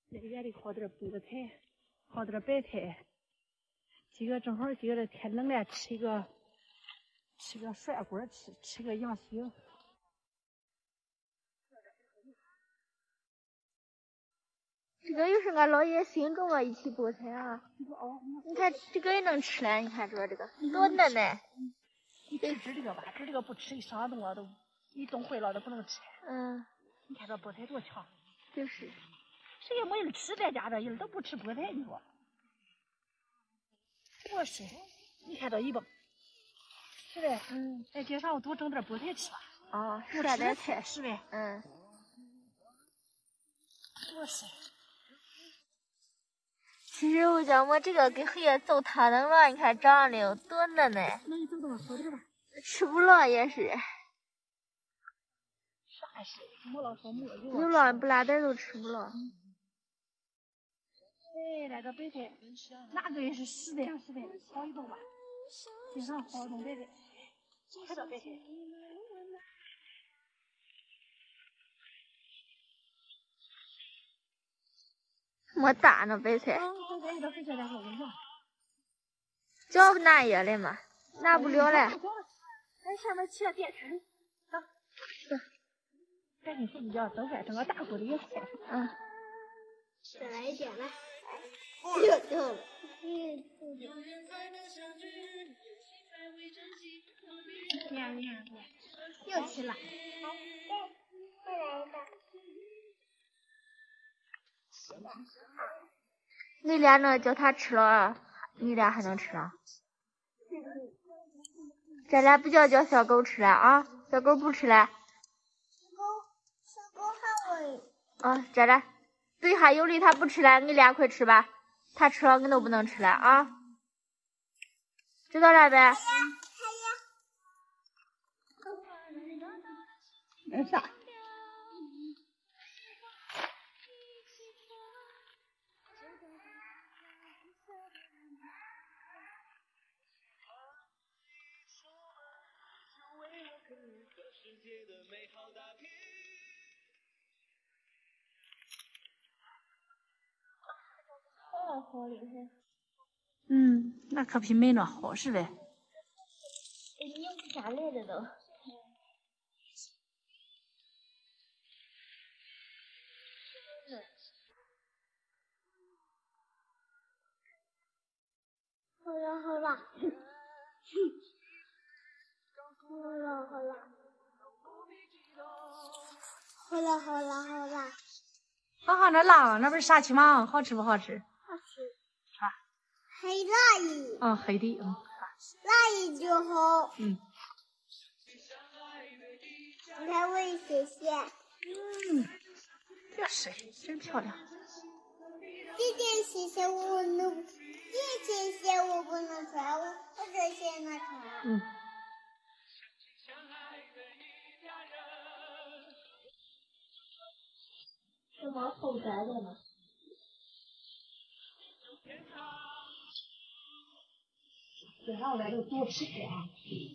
那院里好点菠菜，好点白菜。正好这天冷了，吃个涮锅吃个羊血。 这个又是俺姥爷新种的一批菠菜啊！你看这个也能吃了，你看这个多嫩嫩。 你吃这个吧，这个不吃一上冻了都，一冻坏了都不能吃。你看这菠菜多强。 就是。 谁也没人吃在家，这人都不吃菠菜，你说？我是，你看这一蹦，是呗？在街上我多整点菠菜吃吧。 多吃点菜是呗？我是。 其实我讲我这个给黑夜揍他能了，你看长得有多嫩嫩。 那你走动好点吧。 吃不了也是。 啥事？没了说没有。 有了不拉点都吃不了。 那个白菜，哪个也是实的好一动吧。经常好一动白菜，看到白菜。 没大呢白菜。叫拿也来嘛，拿不了了。 咱下面起了电梯，赶紧睡觉，等饭整个大锅里也快。 再来一点来。又吃了。再来一个。你俩呢？叫他吃了，你俩还能吃了？咱俩不叫小狗吃了啊？小狗不吃了。小狗还会。这俩对还有理，他不吃了，你俩快吃吧。他吃了，你都不能吃了啊。知道了呗？ 那啥？ 好厉害。 那可比没那好似的。 拧不下来的都。好了。好了。 好，那辣那不是沙琪玛，好吃不好吃？ 好吃。黑辣鱼。 黑的。 辣鱼就好。你看我也谢谢。 这谁真漂亮。 姐姐谢谢我能，谢谢我不能穿，我这些拿穿。什么后宅的呢？ 这让我来就多吃点啊。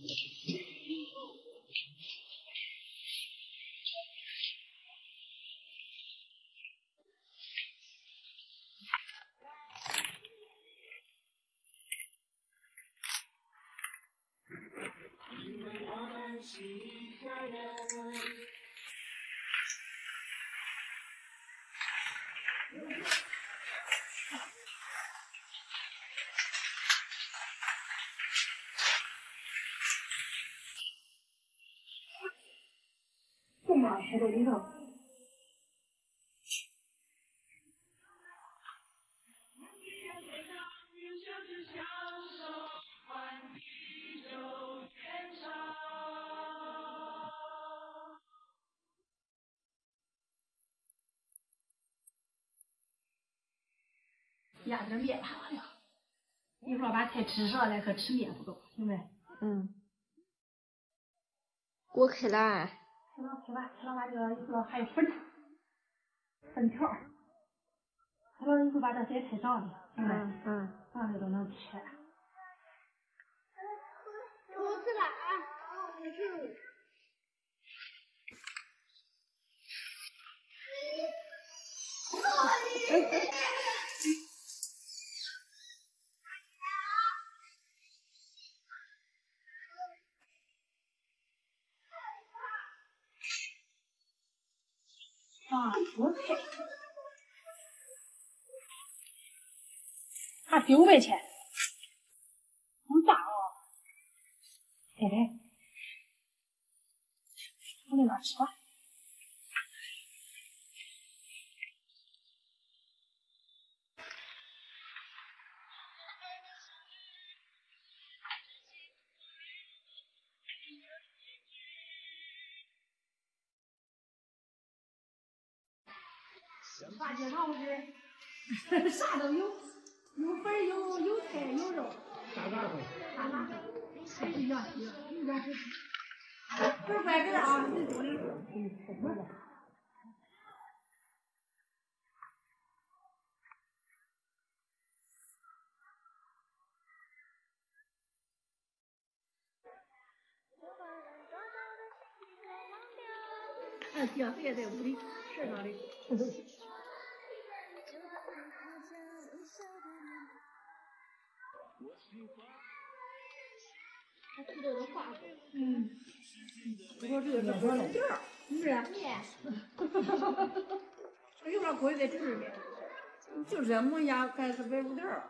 这么还都领导。压点面吧，一会儿把菜吃上，再可吃面不够，行没？ 锅开了。 开吧，把这个一会儿还有粉条，开了一会儿把这些菜上去，行没？上去都能吃。 我吃了啊，我去。 啊，不配，还900钱，好大哦！嘿嘿，我在那吃吧。大街上是啥都有，有粉有菜有肉。大杂烩。大杂烩，真是洋气，有点是。不是拐这啊，你多的。姜也在屋里吃上的。他吃的都化过。我说这个是白肉垫儿，是不是？这有点贵在这里面，就是这磨牙还是白肉垫儿。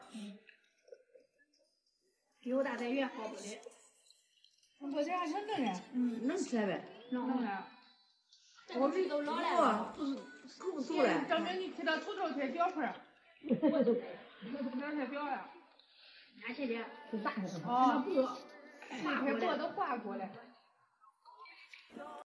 比我大在远好不得。我这还能弄呀？能吃呗，能啊。我这都老了，不是够熟了。证明你吃的土豆才表皮儿，哪才表呀？哪些的？是大的。哦，那薄，那薄都化过了。